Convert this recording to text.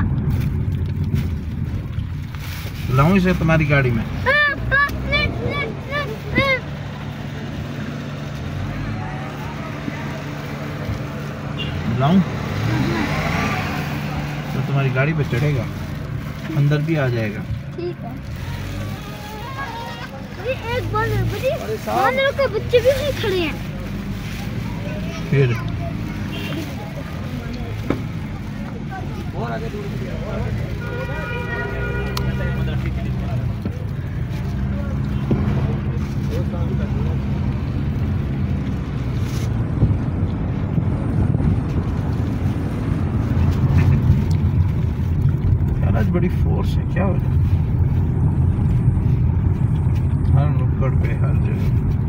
लाऊं इसे तुम्हारी गाड़ी में? लाऊं तो तुम्हारी गाड़ी पे चढ़ेगा, अंदर भी आ जाएगा। ठीक है। एक बांदरों के बच्चे भी नहीं खड़े हैं। फिर आज बड़ी फोर्स है क्या हो रहा है? हर नुक्कड़ पे, हर जगह।